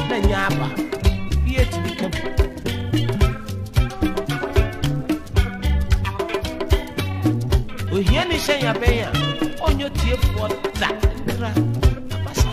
na nyaba bie ti bikam ohia ni hyen ya ben ya onyo tie fo da ndra abasa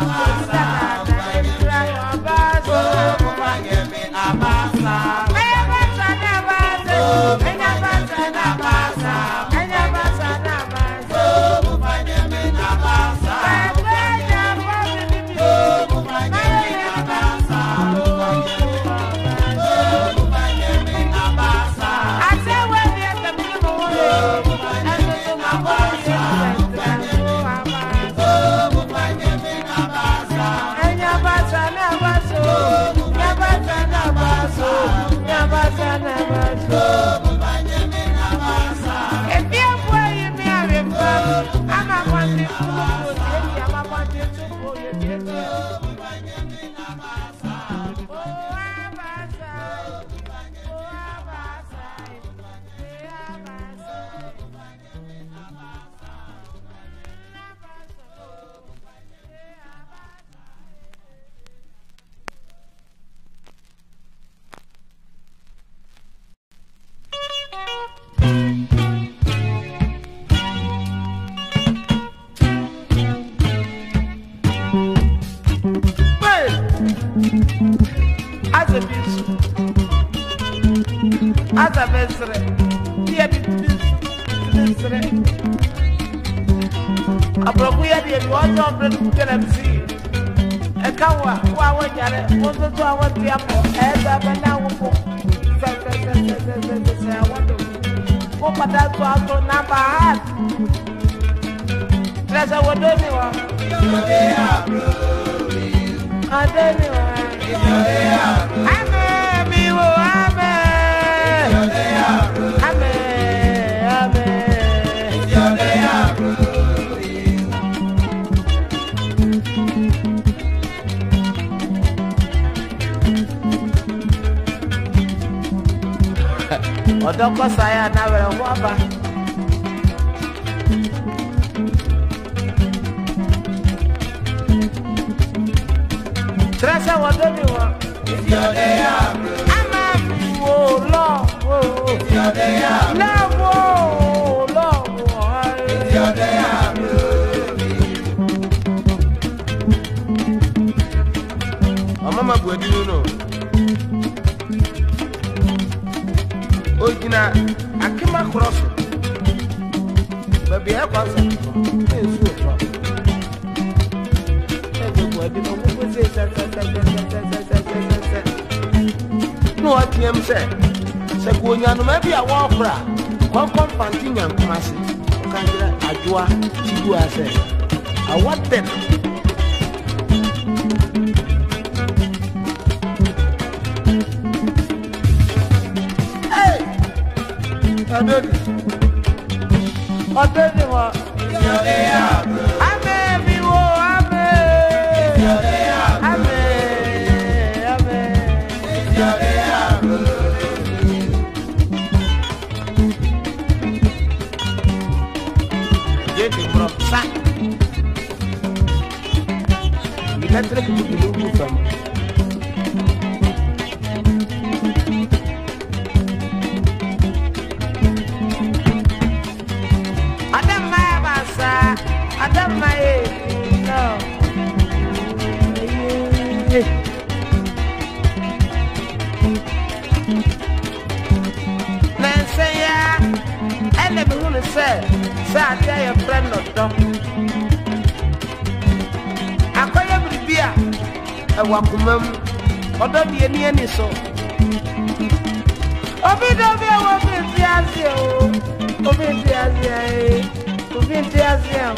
Odoko saya na were waba Trasa wadoni wa It's your day ama wo lo wo It's your day la wo lo It's your day Mama gwedi no Ojina akima cross baby e kwasa esu ofa ego gwedi no mo se no atiem se ko nyanu ma bia wo ofra kon panti nyankuma se o kan dira ajoa tibu ase awaten Odeni wa ame mi wo ame ame Jadi bro sa Kita trek dulu sama Adam mai no Nansaya ene bi hunu sa atia your friend no dom Akoya bribia e wakomam odo de ani so Obi do be wo bi azie o obi bi azie Uvintiazia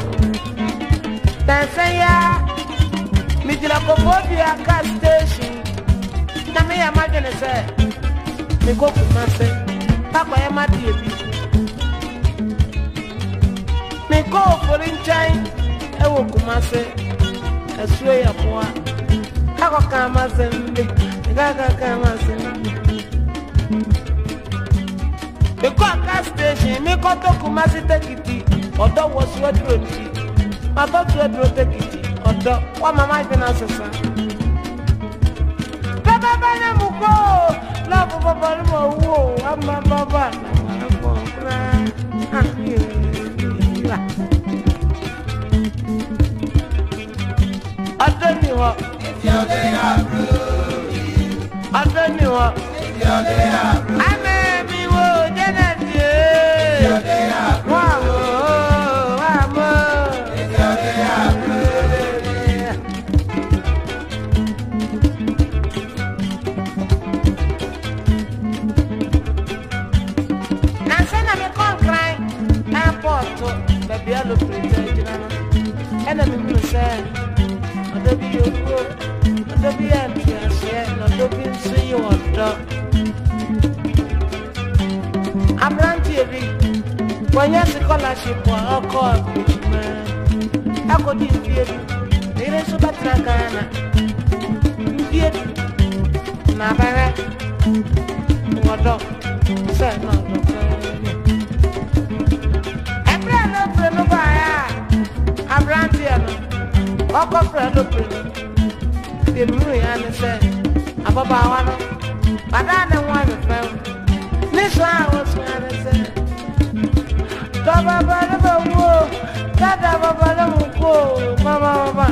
Tansaya Mijila Kobobia car station Na me imagine say Me go kumase Papa ya madi ebi Me go foreign chain Ewo kumase Eswe ya poa Kako kama sembe Kaka kama sembe Me go car station Me go to kumase tekiti Odo was your drone. I thought you had protected. Odo, what my mind and assassin. Baba Mugo, love of a Balmo, I'm my Baba. Adeniwa. Adeniwa. Ame mi wo jeneti. Wamo, wamo. Nasena mi konkrai airport baby alo pretend na no. Ena mi mu se odobi yoko odobi ase no odobi nso yi odo. Abranti ebi wanya scholarship wa oko me akodi fie bi ire so batra kana fie na bare wodo se no do ebra no ba ya abranti no oko fra no pre de mu ya ne se ababa wa no bada ne wa me fa ni so a wo so ne se Baba baba wo dada baba le mu ko mama baba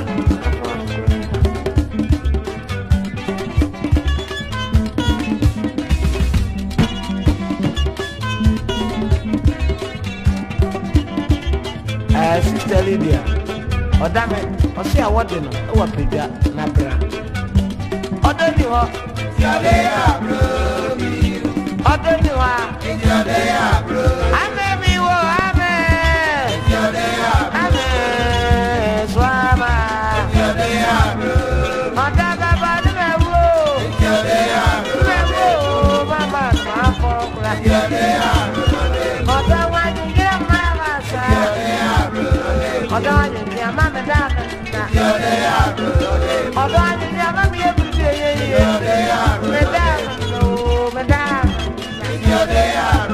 Sister Lydia odame osi awode no e wa pedwa na bra odoni ho ti ode ya bro mi odoni wa ti ode ya bro ame mi wo ame ti ode ya ame swama ti ode ya bro odaga ba me wo ti ode ya me wo mama ma fo kra ti ode ya odawa ni mama sa ti ode ya odawa ni mama da odawa ni mama mi e buti ye madam no madam madam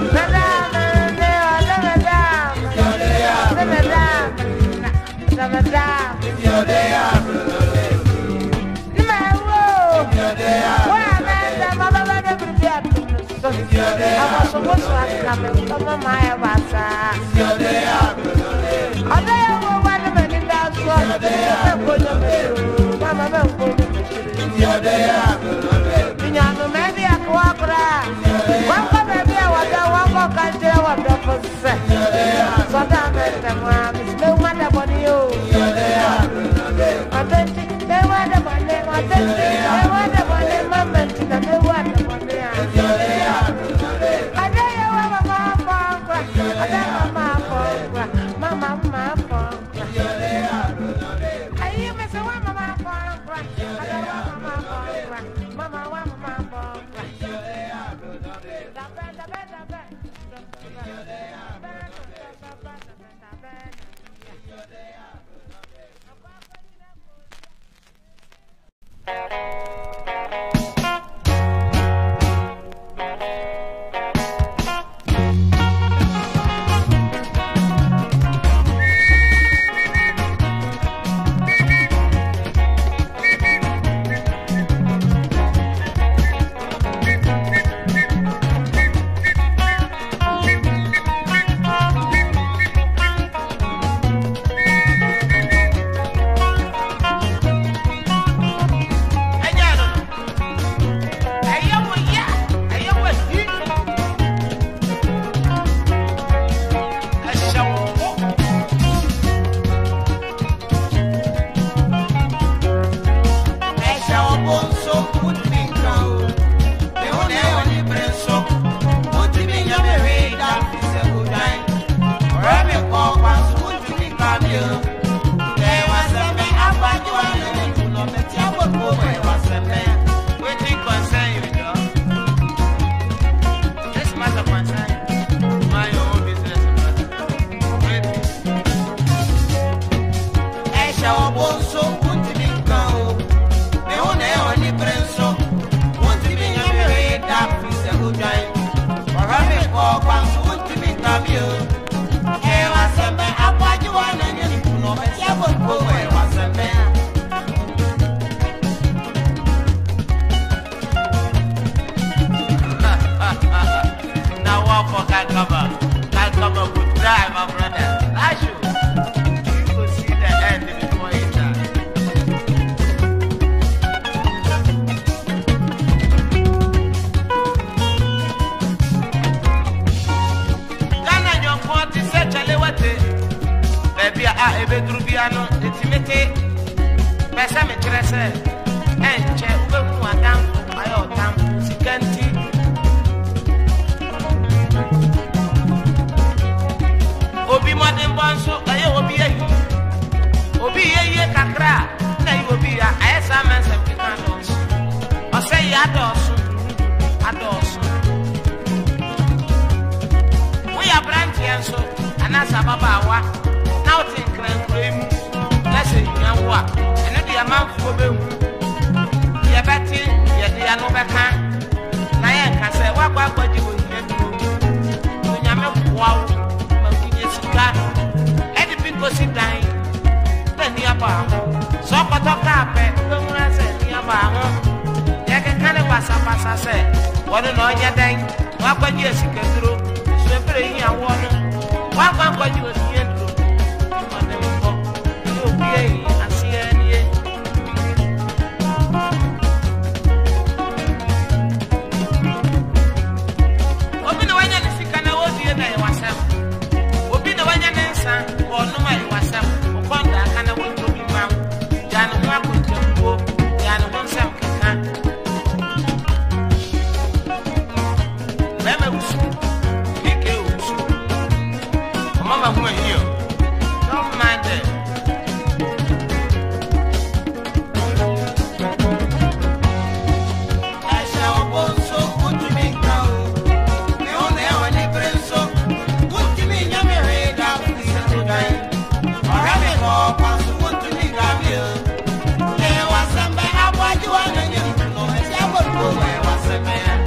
say, and check who are down by your town, Sikanti. Obi modern bonso, I will be a Obi ye kakra, they will be a SMS and Picanos. Or say Ados, we are branching so, and as a baba, now think cream, let's say, young walk, and the amount for them. You're betting, you're the Anobacan. Nayan can say, what you will get to when you're wow, and the people sit down, then the upper. So, but a carpet, when I said the upper. Passa say, what an on your dang, what when you see through, sweeping your water, what you was here through, on the book, you'll be a see any. Open the one and see can I was here by yourself. Open the one and answer, or no matter yourself, or contact and I want to be found. Jan Marco to go, Jan wants some. Mama, who are here? Don't mind it. I shall go so good to me now. The only one they bring so good to me. Never read out the day. Or have it all pass good to me. There was some bad what you want to do. No, it's never go where was a man.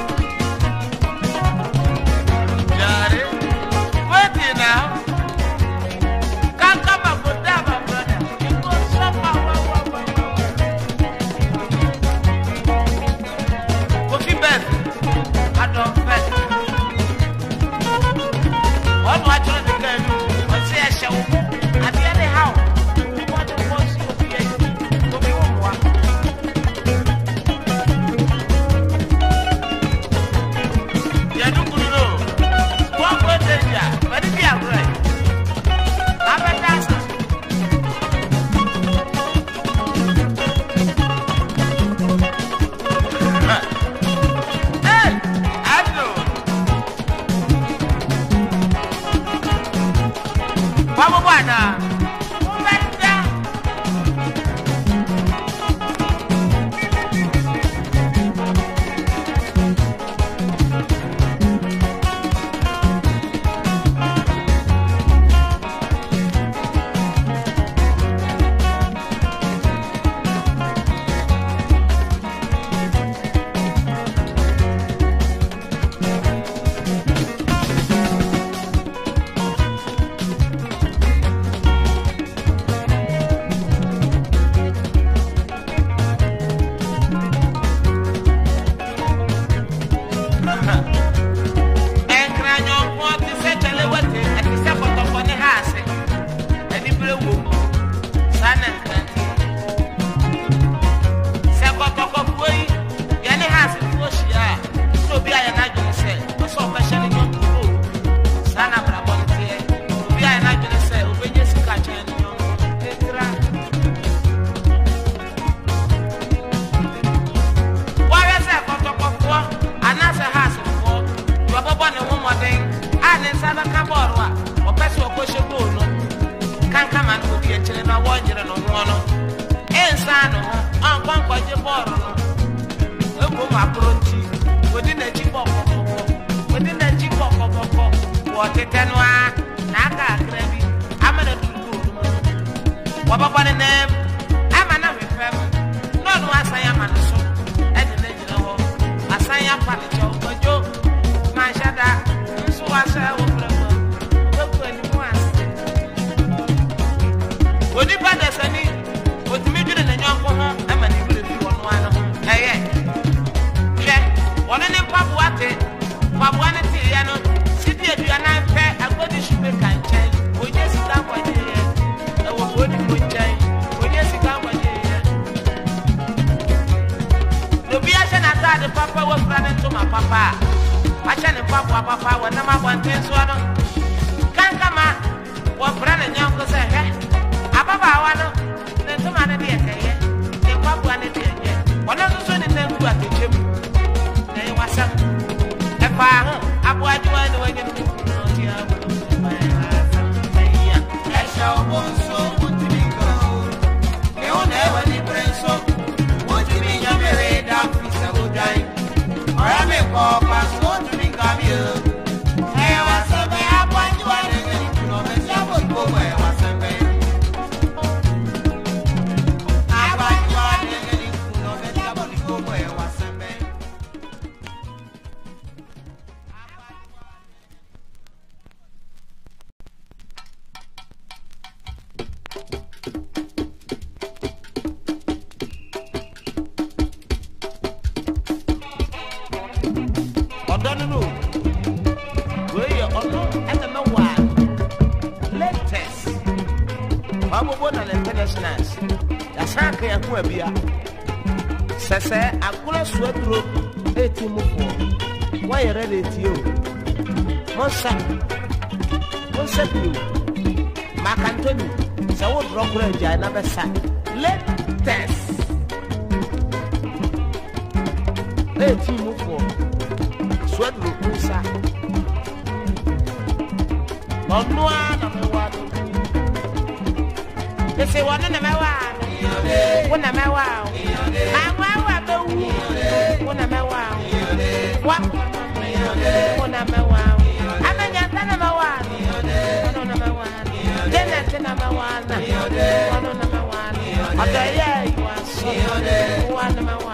Now, can't come up with that, my brother. You go somehow. Coffee bed, I don't bet. What watching the game? What's the show? At the other house, you want to force you to be one. You don't know. What was it? But if you are right, I'm a dancer. Hey, I know. Baba Bwana. anka ya ku abia sese agura suaduro etimu fo why ready to you monsa bio makantoni se wo drokura ja na besa latest etimu fo suaduro kunsa onwa na mewa ese wana na mewa wona mewa amwa be wu wona mewa wa wona mewa amanya tana mewa wona mewa tena tena mewa wona mewa adaya iwaso wona mewa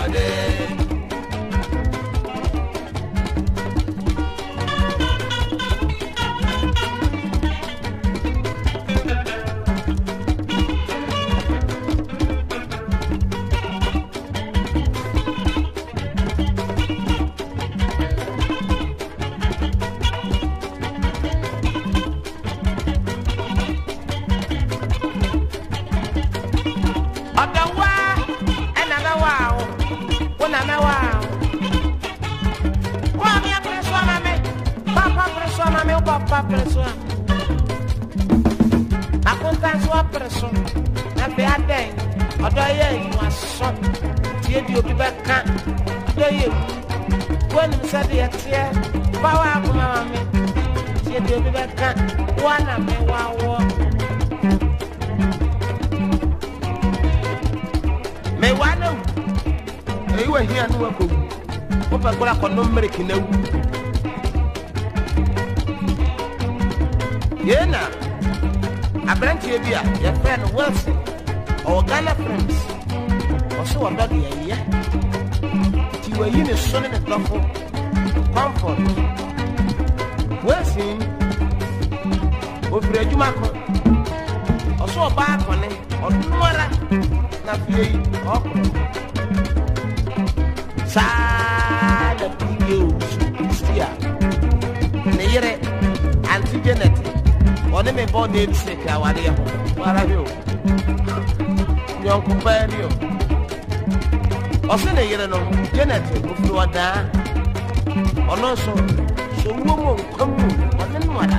Papa preso akonta so preso na be aden odo ye waso tie di obi be kan odo ye wonu se de tie bawa akoma mame tie di obi be kan wana me wawo me wano eyiwa hia no wako wo pa kola kono mmereki na wu yena abrantie bia ya friend Wilson or Ghana friends also wonder the year ti wa yi ne so ne dofo comfort Wilson ofre adwuma ko also ba ko ne odumara na fie okro sa da video stia ne yere anti Janet one me bo name sick aware ho wara hi o nyonko bari o o se ne yere no Janet ofuru oda ono so wo mo nkamu one no ada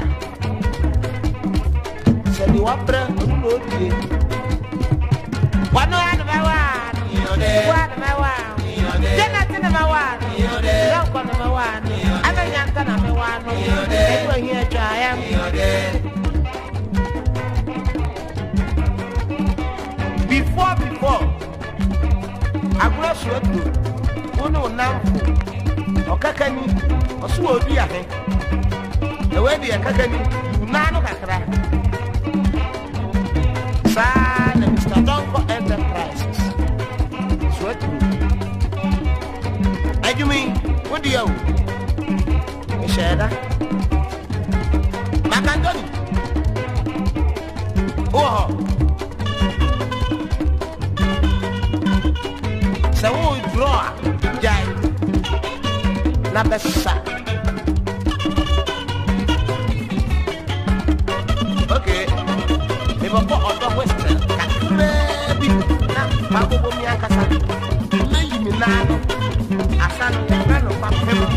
se ni wabra no die wano ana ba wa yode wa na wa Janet na ma wa yode ko na ma wa ana nyanta na me wa no yode e ko hi atwa ya yode before agura suatu wono namfo okakani oso obi ahe e we de akakani nanu kakra sa na Mr. Donko Enterprises suatu ajumi wodi yo sheda makandoni oho se wo draw jai na besa okay e bo ko odo western kakrebi na bago bo mi akasa na yimi na no asa no na no pa pemo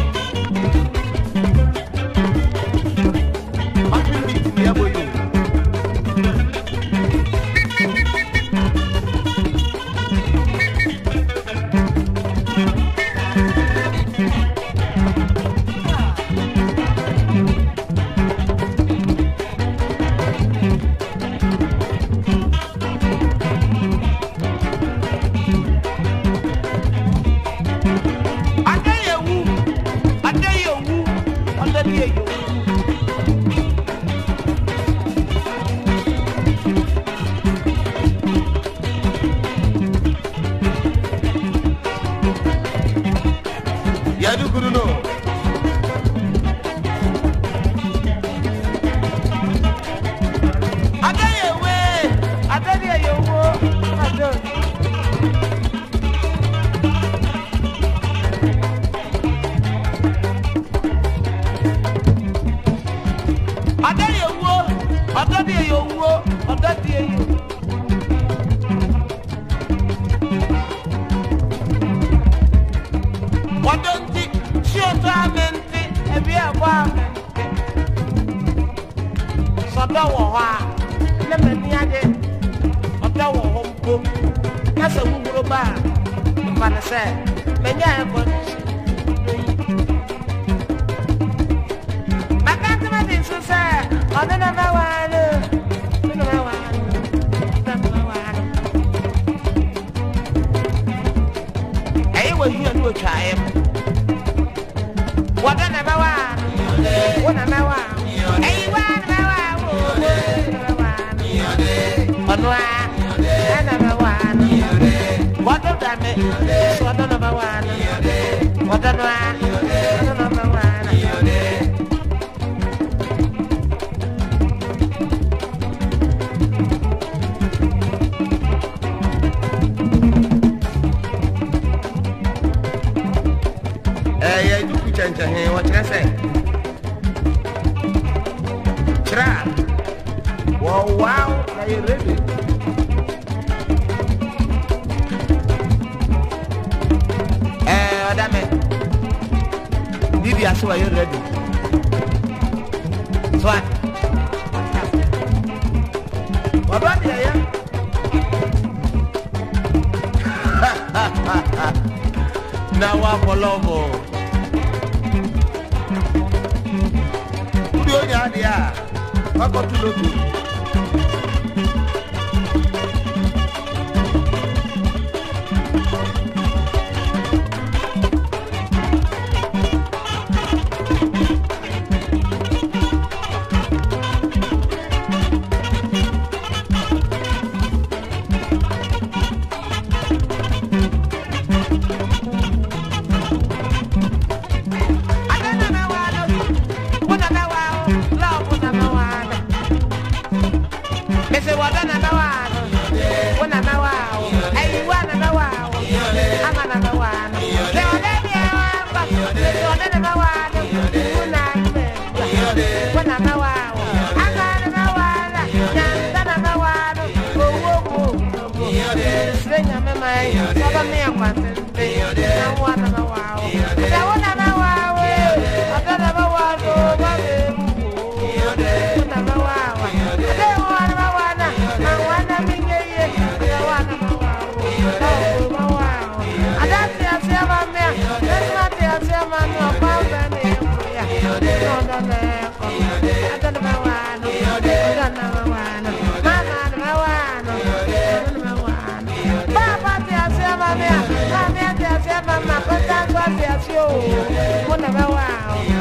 pa mi mi ya boyo fana sɛ menya ɛkɔ makantema de nso sɛ ɔno na mɛwaa no no mɛwaa no mɛwaa no ɛyɛ wɔ hia no ɔtwaeɛ m wɔdɔ na mɛwaa no wo na mɛwaa ɛyi waa na mɛwaa wo ɔno a ɛna mɛwaa no wɔdɔ da me so ɔdɔ na mɛwaa no wɔdɔ no a ɔdɔ na mɛwaa no yɛ duku kyɛnkyɛn wɔkyerɛ sɛ kyerɛ wɔwaaw na yɛ ready ɔda me bibi ase wɔ yɛ ready so a wɔdɔ deɛ yɛ na wɔapɔlɔmɔ wode onya adeɛ a wakɔto loto Wow.